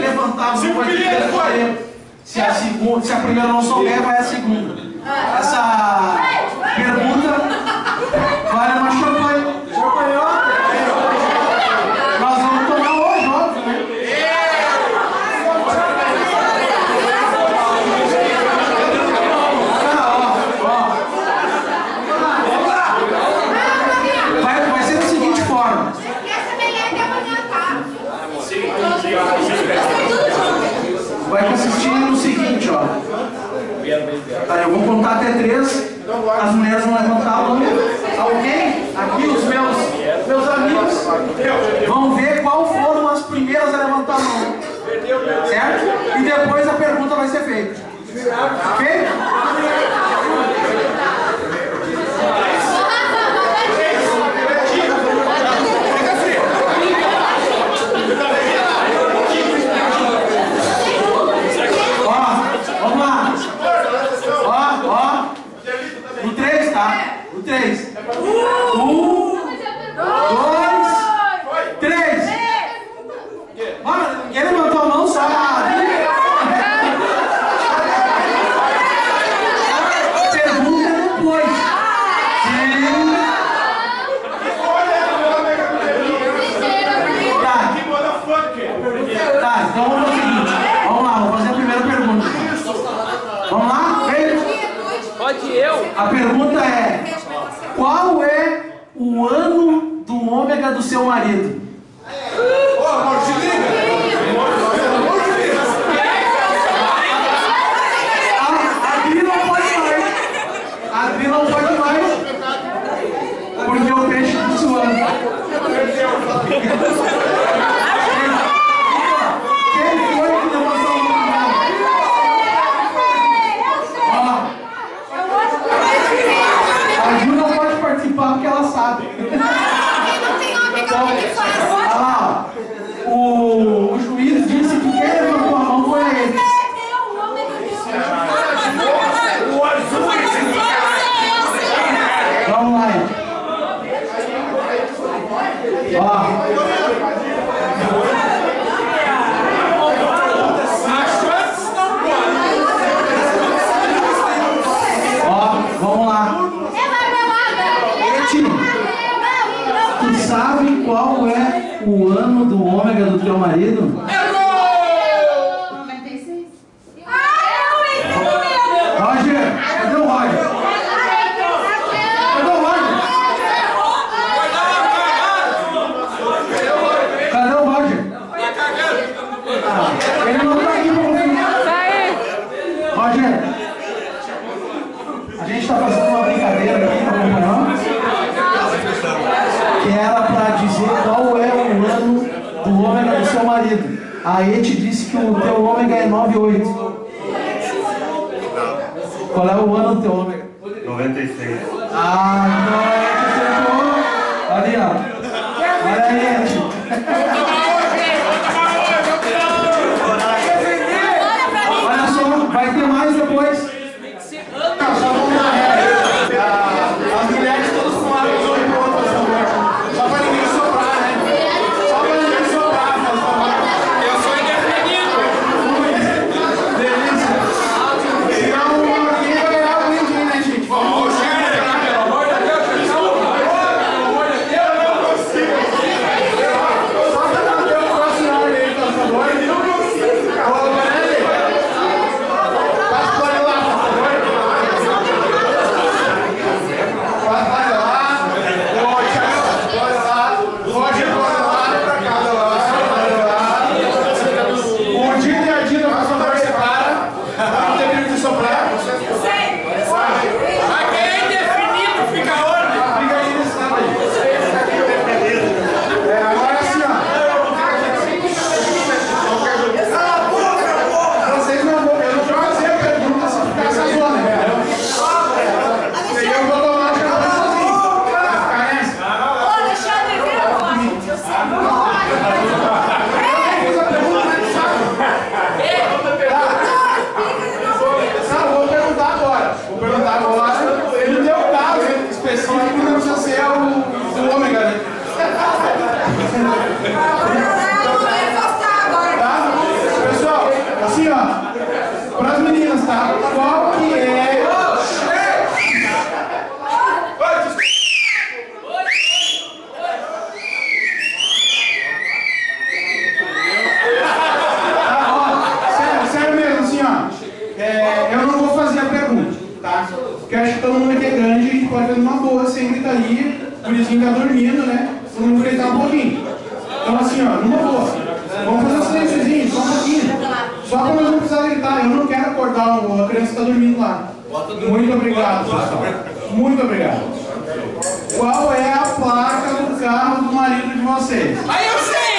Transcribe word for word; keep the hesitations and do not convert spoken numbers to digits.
levantar a mão vai ter que responder. Se a, segunda, se a primeira não souber, vai a segunda. Essa pergunta vale uma champanhe. Champanhota. Nós vamos tomar hoje, óbvio, né? Ah, ó, ó. Vai, vai ser da seguinte forma. Vai consistir no seguinte, ó. Tá, eu vou contar até três. As mulheres vão levantar a mão. Alguém, aqui os meus, meus amigos, vão ver qual foram as primeiras a levantar a mão. Certo? E depois a pergunta vai ser feita. Ok? O três. Um, dois, três. Mano, ninguém levantou a mão, sabe? Pergunta depois. Tá. Tá, então vamos fazer o seguinte. Vamos lá, vou fazer a primeira pergunta. Vamos lá? Vem. Pode eu? A pergunta é: qual é o ano do ômega do seu marido? Ô, amor, te liga! A Adri não pode mais. A Adri não pode mais. Porque o peixe está suando. Quem foi que levantou a mão? A Ju não pode participar porque ela sabe. Então, olha lá, ó. O, o juiz disse que quem levantou a mão foi ele. Vamos lá, gente. Ó. Vamos lá. Tu sabe qual é o ano do ômega do teu marido? noventa e seis. Roger, cadê o Roger? Cadê o Roger? Cadê o Roger? Ah, ele não tá aqui pra confirmar. Roger, a gente está fazendo uma brincadeira aqui, tá acompanhando? Que era para dizer qual é o ano do ômega do seu marido. A Eti disse que o teu ômega é noventa e oito. Qual é o ano do teu ômega? noventa e seis. Ah, então a Eti acertou. Ali, ó. Olha aí, Eti. Olha só, vai ter mais depois. Não, só vamos na regra. As mulheres todas com água de olho pro outro, só pra ninguém soprar, né? Só pra ninguém soprar, por favor. Eu sou indefinido. Delícia. Senão ninguém vai ganhar o brinde, né, gente? Vamos. Pelo amor de Deus, Pelo amor de Deus, eu não consigo. Só pra Porque acho que todo mundo aqui é grande e a gente pode fazer uma boa, sem gritaria. O vizinho tá dormindo, né? Todo mundo gritar um pouquinho. Então assim, ó, numa boa. Vamos fazer um silênciozinho, só um pouquinho. Só pra nós não precisar gritar. Eu não quero acordar a criança que tá dormindo lá. Muito obrigado, pessoal. Muito obrigado. Qual é a placa do carro do marido de vocês? Aí eu sei!